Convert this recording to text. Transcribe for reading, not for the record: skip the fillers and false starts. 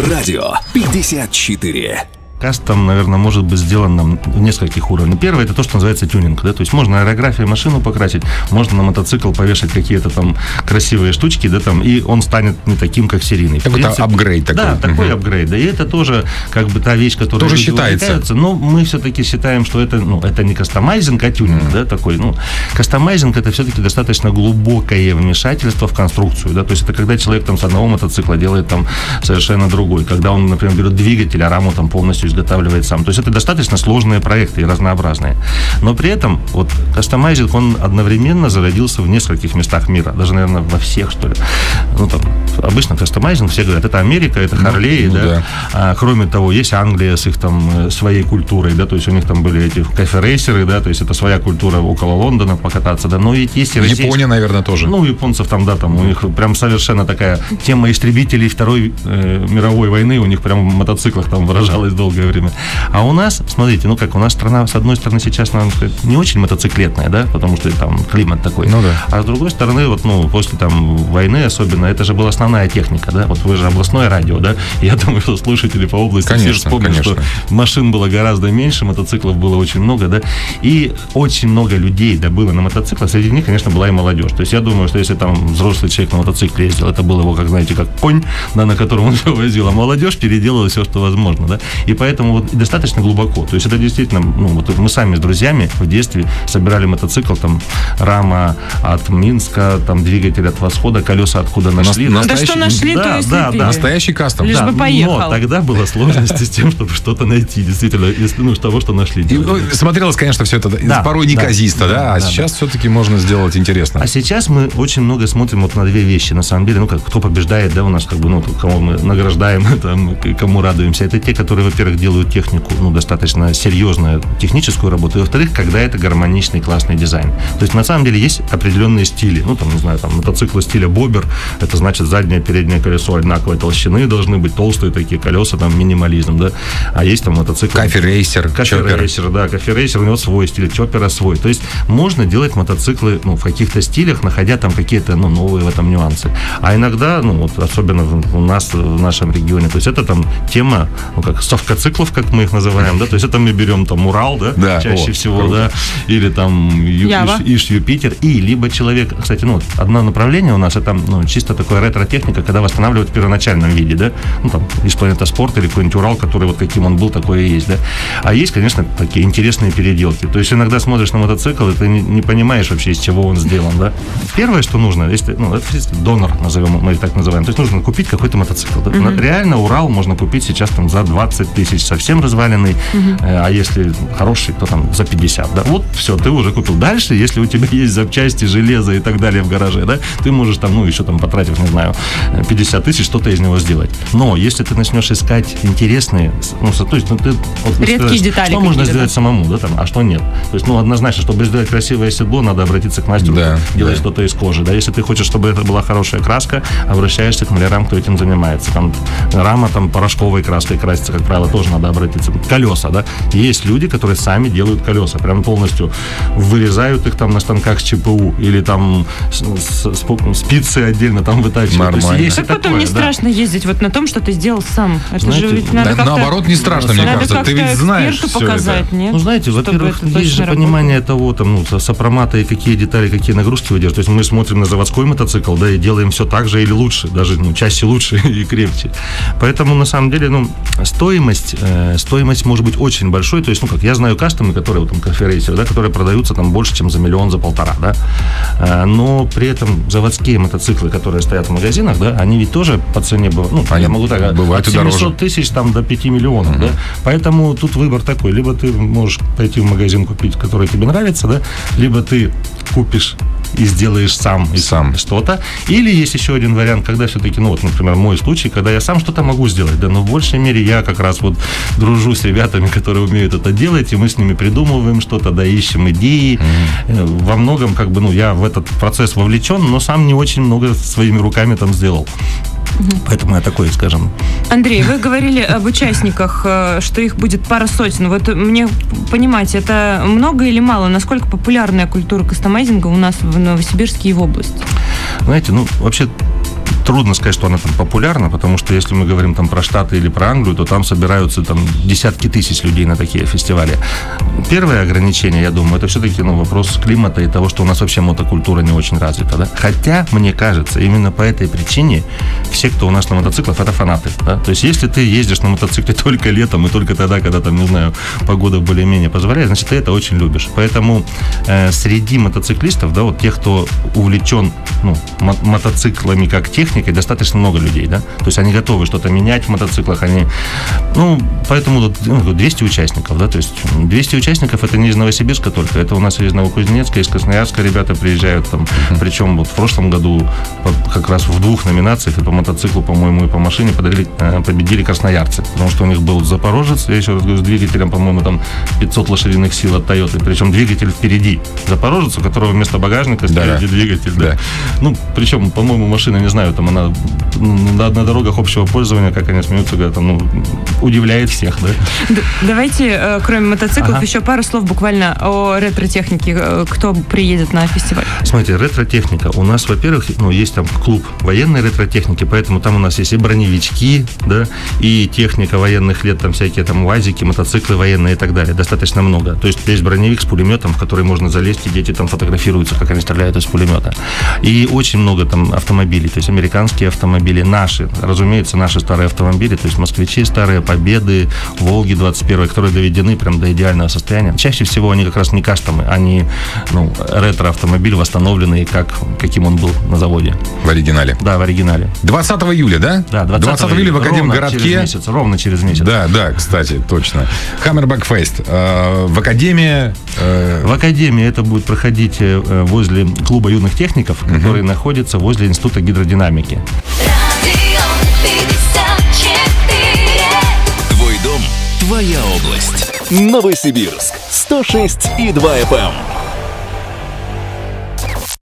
Радио 54. Кастом, наверное, может быть сделан на нескольких уровнях. Первое — это то, что называется тюнинг, да, то есть можно аэрографией машину покрасить, можно на мотоцикл повешать какие-то там красивые штучки, да, там, и он станет не таким, как серийный. Какой-то апгрейд такой. Да, такой апгрейд, да, и это тоже как бы та вещь, которая... Тоже считается. Но мы все-таки считаем, что это, это не кастомайзинг, а тюнинг, да, такой, кастомайзинг — это все-таки достаточно глубокое вмешательство в конструкцию, да, то есть это когда человек там с одного мотоцикла делает там совершенно другой, когда он, например, берет двигатель, а раму там полностью изготавливает сам. То есть это достаточно сложные проекты и разнообразные. Но при этом вот кастомайзинг, он одновременно зародился в нескольких местах мира. Даже, наверное, во всех, что ли. Обычно кастомайзинг, все говорят, это Америка, это Харлей, да. А, кроме того, есть Англия с их там своей культурой, да, то есть у них там были эти кафе-рейсеры, да, то есть это своя культура около Лондона покататься, да, но ведь есть и Россия. Япония, наверное, тоже. Японцев там, да, там у них прям совершенно такая тема истребителей Второй мировой войны, у них прям в мотоциклах там выражалась долгое время. А у нас, смотрите, у нас страна, с одной стороны, сейчас, наверное, не очень мотоциклетная, да, потому что там климат такой. А с другой стороны, после там войны особенно, это же была основная техника, да, вот вы же областное радио, да, я думаю, что слушатели по области все вспомнят, что машин было гораздо меньше, мотоциклов было очень много, да, и очень много людей, да, было на мотоциклах, среди них, конечно, была и молодежь. То есть я думаю, что если там взрослый человек на мотоцикле ездил, это был его, как знаете, как конь, да, на котором он все возил, а молодежь переделала все, что возможно, да, и поэтому достаточно глубоко. То есть это действительно, мы сами с друзьями в детстве собирали мотоцикл, там, рама от Минска, там, двигатель от Восхода, колеса откуда нашли. Что нашли, то и слепили. Настоящий кастом. Лишь бы поехал. Но тогда была сложность с тем, чтобы что-то найти, действительно, из того, что нашли. И смотрелось, конечно, все это порой неказисто, да? А сейчас все-таки можно сделать интересно. А сейчас мы очень много смотрим на две вещи. На самом деле, кто побеждает, да, у нас, кого мы награждаем, там, кому радуемся. Это те, которые, во-первых, делают технику, достаточно серьезную техническую работу, и, во-вторых, когда это гармоничный, классный дизайн. То есть, на самом деле, есть определенные стили. Мотоциклы стиля бобер, это значит заднее, переднее колесо одинаковой толщины, должны быть толстые такие колеса, там, минимализм, да. А есть там мотоцикл... Кафе-рейсер, да, кафе-рейсер, у него свой стиль, чоппера свой. То есть, можно делать мотоциклы, в каких-то стилях, находя там какие-то, новые в этом нюансы. А иногда, особенно у нас, в нашем регионе, то есть, это там тема, как совкоциклов, как мы их называем, да, то есть это мы берем там Урал, да, чаще всего, круто. Да, или там Иш-Юпитер, и либо человек, кстати, одно направление у нас, это чисто такое ретро-техника, когда восстанавливают в первоначальном виде, да, там, из Планета Спорт или какой-нибудь Урал, который вот каким он был, такой и есть, да. А есть, конечно, такие интересные переделки, то есть иногда смотришь на мотоцикл, и ты не понимаешь вообще, из чего он сделан, да. Первое, что нужно, если, это донор, мы так называем, то есть нужно купить какой-то мотоцикл, да. Реально Урал можно купить сейчас там за 20 тысяч, совсем разваленный, а если хороший, то там за 50, да, вот все, ты уже купил. Дальше, если у тебя есть запчасти, железо и так далее в гараже, да, ты можешь там, еще там потратив, 50 тысяч, что-то из него сделать. Но если ты начнешь искать интересные, то есть, ты... редкие детали. Что можно сделать самому, да, там, а что нет. То есть, однозначно, чтобы сделать красивое седло, надо обратиться к мастеру, делать что-то из кожи, да, если ты хочешь, чтобы это была хорошая краска, обращаешься к малярам, кто этим занимается. Там, рама, там, порошковой краской красится, как правило, тоже надо обратиться. Колеса, да. Есть люди, которые сами делают колеса, прям полностью вырезают их там на станках с ЧПУ или там спицы отдельно там вытачивают. Нормально. Как потом не страшно ездить на том, что ты сделал сам? Это же ведь надо как-то... Наоборот, не страшно, мне кажется. Ты ведь знаешь все показать, это. Нет? Знаете, во-первых, есть же понимание того, там, сопромата и какие детали, какие нагрузки выдерживают. То есть мы смотрим на заводской мотоцикл, да, и делаем все так же или лучше, даже чаще лучше и крепче. Поэтому, на самом деле, стоимость может быть очень большой. То есть, я знаю кастомы, которые, там, кафе-рейсеры, да, которые продаются там больше, чем за 1 миллион, за 1,5, да. Но при этом заводские мотоциклы, которые стоят в магазинах, да, они ведь тоже по цене бывают, я могу так, от 700 тысяч там до 5 миллионов, да. Поэтому тут выбор такой. Либо ты можешь пойти в магазин купить, который тебе нравится, да, либо ты купишь и сделаешь сам что-то. Или есть еще один вариант, когда все-таки, например, мой случай, когда я сам что-то могу сделать, да, но в большей мере я как раз дружу с ребятами, которые умеют это делать, и мы с ними придумываем что-то, да, ищем идеи. Во многом, я в этот процесс вовлечен, но сам не очень много своими руками там сделал. Поэтому я такой, скажем... Андрей, вы говорили об участниках, что их будет пара сотен. Вот мне понимать, это много или мало? Насколько популярная культура кастомайзинга у нас в Новосибирске и в области? Знаете, вообще трудно сказать, что она там популярна, потому что если мы говорим там про Штаты или про Англию, то там собираются там десятки тысяч людей на такие фестивали. Первое ограничение, я думаю, это все-таки вопрос климата и того, что у нас вообще мотокультура не очень развита. Да? Хотя, мне кажется, именно по этой причине все, кто у нас на мотоциклах, это фанаты. Да? То есть, если ты ездишь на мотоцикле только летом и только тогда, когда там, не знаю, погода более-менее позволяет, значит, ты это очень любишь. Поэтому среди мотоциклистов, да, вот тех, кто увлечен мотоциклами как техникой, достаточно много людей, да, то есть они готовы что-то менять в мотоциклах, поэтому 200 участников, да, то есть 200 участников это не из Новосибирска только, это у нас из Новокузнецка, из Красноярска ребята приезжают там, причем вот в прошлом году как раз в 2 номинациях, и по мотоциклу, по-моему, и по машине победили красноярцы, потому что у них был Запорожец, я еще раз говорю, с двигателем, по-моему, там 500 лошадиных сил от Toyota, причем двигатель впереди Запорожец, у которого вместо багажника спереди двигатель, да. Причем, по-моему, машина, не знаю, там она на дорогах общего пользования, как они смеются, говорят, удивляет всех, да. Давайте, кроме мотоциклов, еще пару слов буквально о ретро-технике. Кто приедет на фестиваль? Смотрите, ретро-техника. У нас, во-первых, есть там клуб военной ретро-техники, поэтому там у нас есть и броневички, да, и техника военных лет, там всякие там УАЗики, мотоциклы военные и так далее. Достаточно много. То есть есть броневик с пулеметом, в который можно залезть, и дети там фотографируются, как они стреляют из пулемета. И очень много там автомобилей, то есть американские автомобили, наши, разумеется, наши старые автомобили, то есть москвичи старые, Победы, Волги 21, которые доведены прям до идеального состояния. Чаще всего они как раз не кастомы, они ретро-автомобиль, восстановленный, каким он был на заводе. В оригинале. Да, в оригинале. 20 июля, да? Да, 20 июля в Академгородке. Ровно через месяц. Да, кстати, точно. Hammerback Fest. В Академии... В Академии это будет проходить возле клуба юных техников, который находится возле Института гидродинамики. Твой дом, твоя область. Новосибирск. 106,2 FM.